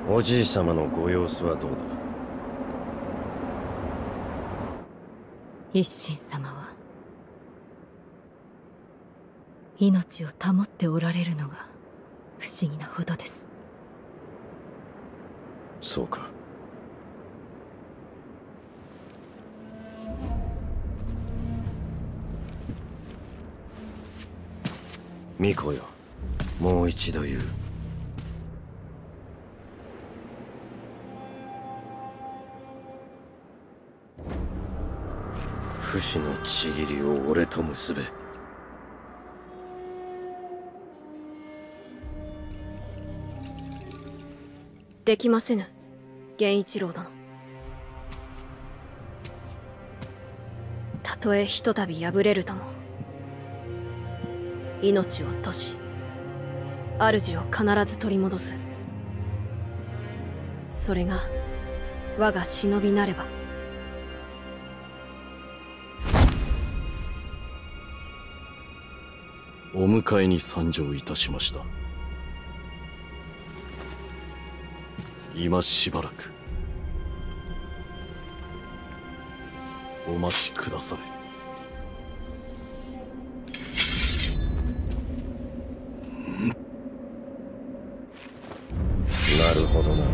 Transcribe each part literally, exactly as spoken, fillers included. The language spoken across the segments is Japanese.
おじい様のご様子はどうだ。 一心様は命を保っておられるのが不思議なほどです。 そうか。巫女よ、もう一度言う。不死のちぎりを俺と結べ。 できませぬ、源一郎殿。たとえひとたび敗れるとも、命を賭し主を必ず取り戻す。それが我が忍びなれば。 お迎えに参上いたしました。今しばらくお待ちくだされ。 なるほどな。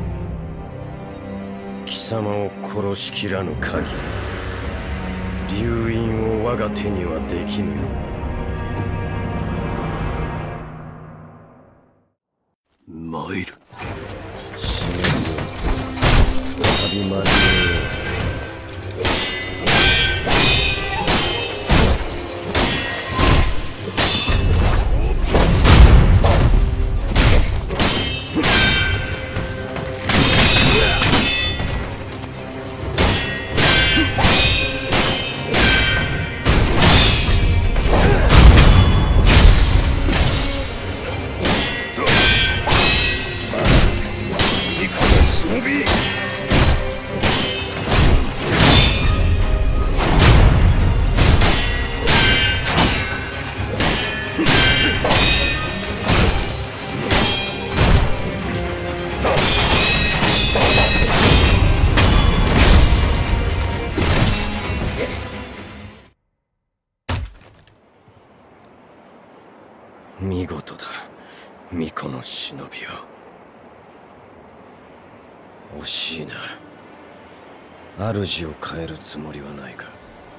貴様を殺しきらぬ限り流印を我が手にはできぬよ。 参る。 死ぬよ。再び間に合う。見事だ、巫女の忍びよ。惜しいな。主を変えるつもりはないか。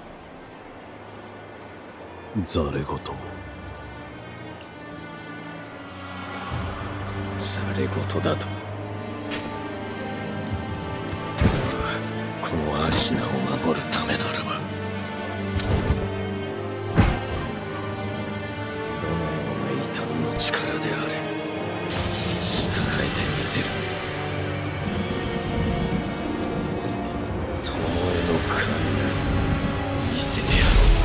ざれ言。 ざれ言だと。このアシナを守るためならば、どのような異端の力であれ、従えてみせる。巴の神なり見せてやろう。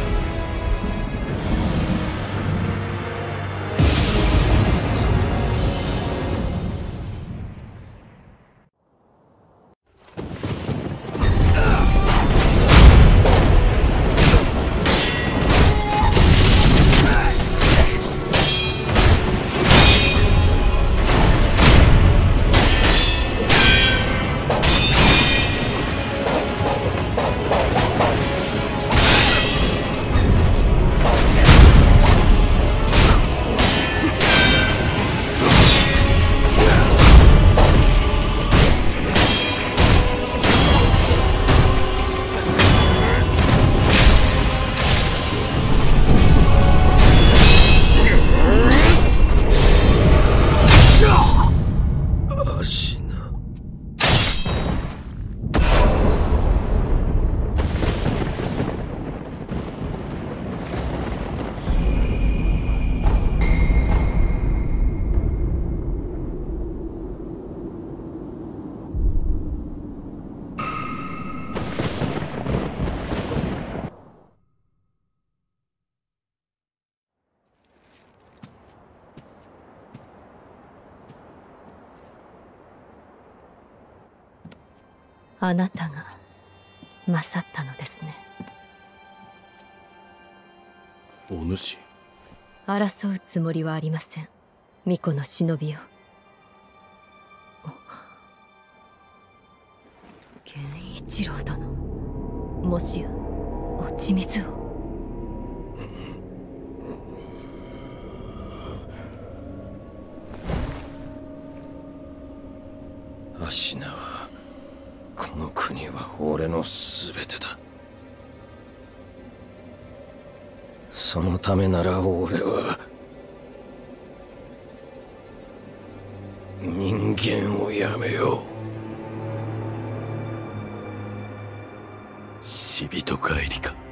あなたが勝ったのですね。 お主。 争うつもりはありません、巫女の忍びよ。 源一郎殿、もしや落ち水を。 アシナは、この国は俺の全てだ。そのためなら俺は人間をやめよう。 死人帰りか。